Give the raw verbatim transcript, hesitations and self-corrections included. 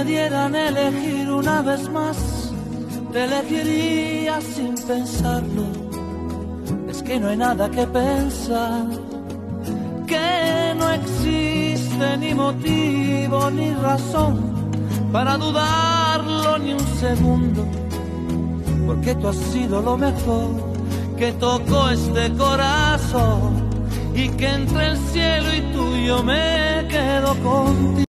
dieran a elegir una vez más, te elegiría sin pensarlo. Es que no hay nada que pensar, que no existe ni motivo ni razón para dudarlo ni un segundo, porque tú has sido lo mejor que tocó este corazón, y que entre el cielo y tú yo me quedo contigo.